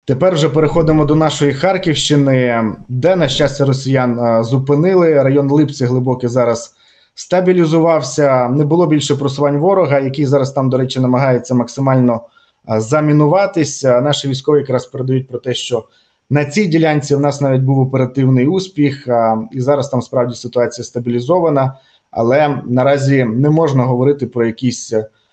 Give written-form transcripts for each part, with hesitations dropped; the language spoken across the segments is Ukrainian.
Тепер вже переходимо до нашої Харківщини, де, на щастя, росіян зупинили. Район Липці глибокий зараз стабілізувався. Не було більше просувань ворога, який зараз там, до речі, намагається максимально замінуватися. Наші військові якраз передають про те, що на цій ділянці в нас навіть був оперативний успіх, і зараз там справді ситуація стабілізована. Але наразі не можна говорити про якісь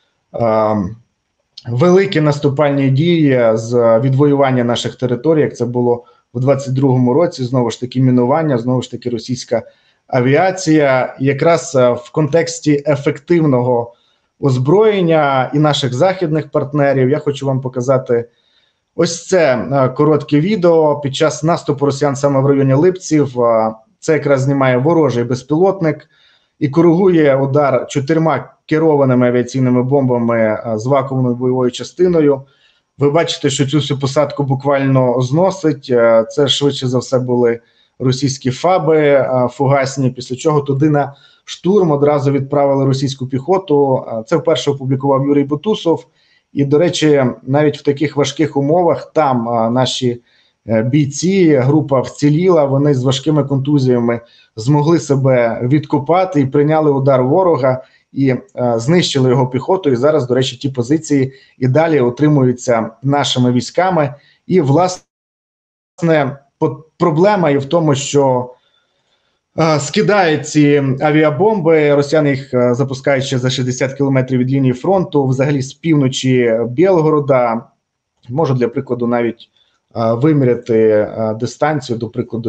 великі наступальні дії з відвоювання наших територій, як це було в 22-му році. Знову ж таки мінування, знову ж таки російська авіація. І якраз в контексті ефективного озброєння і наших західних партнерів я хочу вам показати ось це коротке відео під час наступу росіян саме в районі Липців. Це якраз знімає ворожий безпілотник і коригує удар 4 керованими авіаційними бомбами з вакуумною бойовою частиною. Ви бачите, що цю всю посадку буквально зносить. Це швидше за все були російські ФАБи фугасні, після чого туди на штурм одразу відправили російську піхоту. Це вперше опублікував Юрій Бутусов. І, до речі, навіть в таких важких умовах там наші бійці, група вціліла, вони з важкими контузіями змогли себе відкопати і прийняли удар ворога, і знищили його піхоту. І зараз, до речі, ті позиції і далі отримуються нашими військами. І, власне, проблема і в тому, що скидають ці авіабомби, росіяни їх запускають ще за 60 кілометрів від лінії фронту, взагалі з півночі Білгорода. Можу для прикладу навіть виміряти дистанцію, до прикладу,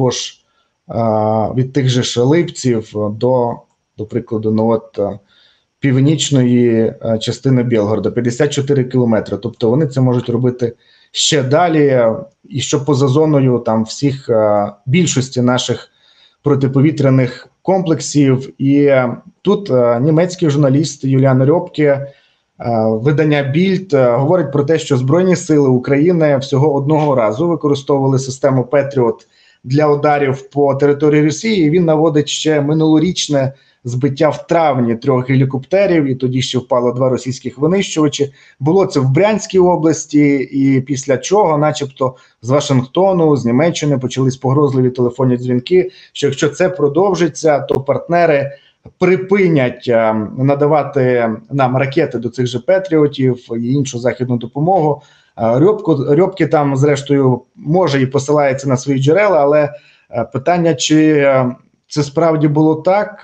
від тих же ж Липців до прикладу, північної частини Білгорода, 54 кілометри. Тобто вони це можуть робити ще далі, і що поза зоною там всіх більшості наших протиповітряних комплексів. І тут німецький журналіст Юліан Рьопке, видання Більд, говорить про те, що Збройні сили України всього одного разу використовували систему Петріот для ударів по території Росії. І він наводить ще минулорічне збиття в травні 3 гелікоптерів, і тоді ще впало 2 російських винищувачі. Було це в Брянській області, і після чого, начебто, з Вашингтону, з Німеччини почались погрозливі телефонні дзвінки, що якщо це продовжиться, то партнери припинять надавати нам ракети до цих же Петріотів і іншу західну допомогу. Рьопке там, зрештою, може і посилається на свої джерела, але питання, чи це справді було так,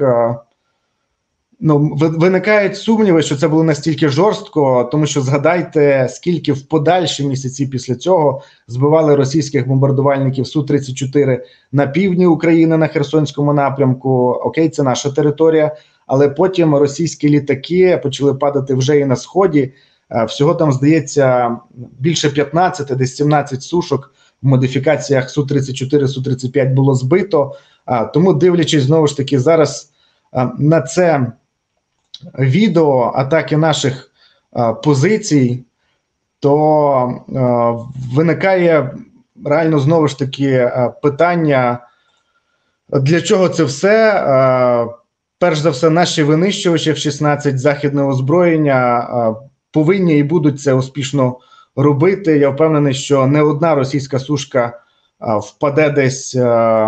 виникають сумніви, що це було настільки жорстко, тому що згадайте, скільки в подальші місяці після цього збивали російських бомбардувальників Су-34 на півдні України, на Херсонському напрямку. Окей, це наша територія, але потім російські літаки почали падати вже і на Сході. Всього там, здається, більше 15, десь 17 сушок в модифікаціях Су-34, Су-35 було збито. Тому, дивлячись, знову ж таки, зараз на це відео атаки наших позицій, то виникає реально, знову ж таки, питання, для чого це все? Перш за все, наші винищувачі F-16 західного озброєння повинні і будуть це успішно робити. Я впевнений, що не одна російська сушка впаде десь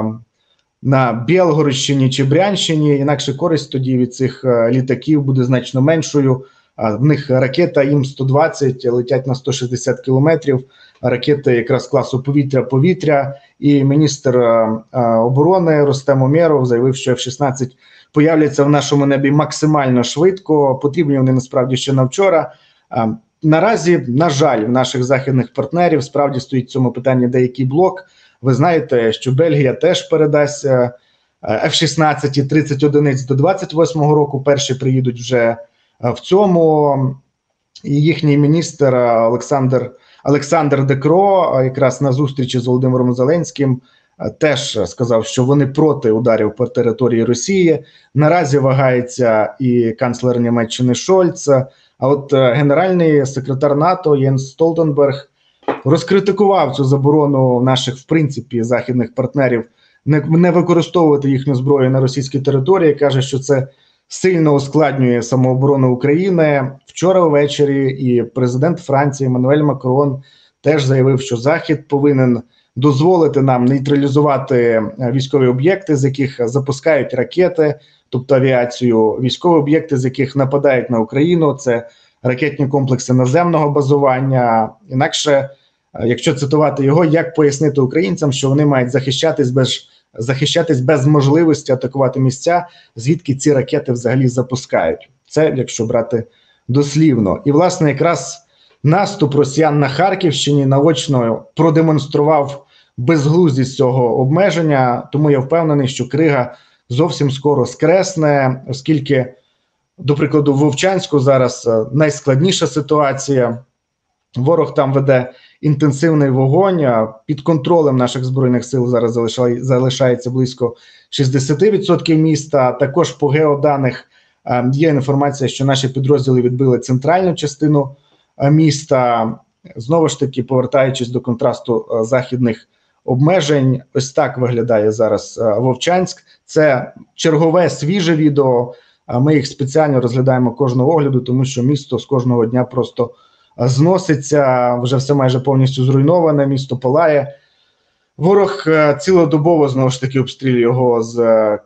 на Білгородщині чи Брянщині, інакше користь тоді від цих літаків буде значно меншою. В них ракета ІМ-120 летять на 160 кілометрів, ракети якраз класу повітря-повітря, і міністр оборони Рустем Умєров заявив, що F-16 появляться в нашому небі максимально швидко, потрібні вони насправді ще на вчора. Наразі, на жаль, в наших західних партнерів справді стоїть в цьому питанні деякий блок. Ви знаєте, що Бельгія теж передасть F-16 і 30 одиниць до 28-го року, перші приїдуть вже в цьому. І їхній міністр Олександр Декро якраз на зустрічі з Володимиром Зеленським теж сказав, що вони проти ударів по території Росії. Наразі вагається і канцлер Німеччини Шольц, а от генеральний секретар НАТО Єнс Столтенберг розкритикував цю заборону наших, в принципі, західних партнерів не використовувати їхню зброю на російській території. Каже, що це сильно ускладнює самооборону України. Вчора ввечері і президент Франції Еммануель Макрон теж заявив, що Захід повинен дозволити нам нейтралізувати військові об'єкти, з яких запускають ракети, тобто авіацію, військові об'єкти, з яких нападають на Україну, це ракетні комплекси наземного базування. Інакше, якщо цитувати його, як пояснити українцям, що вони мають захищатись без можливості атакувати місця, звідки ці ракети взагалі запускають. Це, якщо брати дослівно. І, власне, якраз наступ росіян на Харківщині наочно продемонстрував безглуздість цього обмеження, тому я впевнений, що Крига зовсім скоро скресне, оскільки, до прикладу, в Вовчанську зараз найскладніша ситуація. Ворог там веде інтенсивний вогонь, під контролем наших Збройних сил зараз залишається близько 60% міста. Також по геоданих є інформація, що наші підрозділи відбили центральну частину міста. Знову ж таки, повертаючись до контрасту західних обмежень, ось так виглядає зараз Вовчанськ. Це чергове свіже відео, ми їх спеціально розглядаємо кожного огляду, тому що місто з кожного дня просто зноситься, вже все майже повністю зруйноване, місто палає. Ворог цілодобово, знову ж таки, обстрілює його з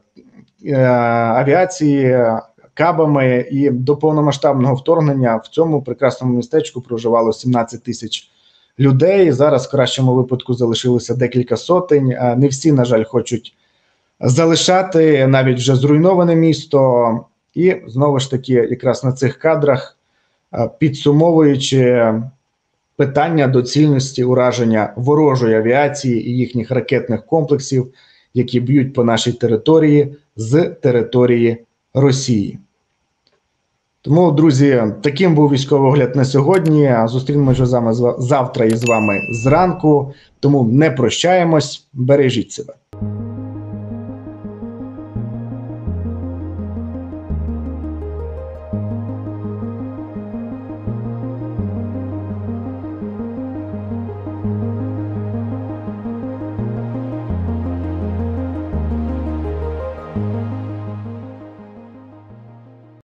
авіації, кабами, і до повномасштабного вторгнення в цьому прекрасному містечку проживало 17 тисяч людей. Зараз в кращому випадку залишилося декілька сотень. Не всі, на жаль, хочуть залишати навіть вже зруйноване місто. І знову ж таки, якраз на цих кадрах, підсумовуючи питання доцільності ураження ворожої авіації і їхніх ракетних комплексів, які б'ють по нашій території з території Росії. Тому, друзі, таким був військовий огляд на сьогодні. Зустрінемося завтра із вами зранку. Тому не прощаємось, бережіть себе.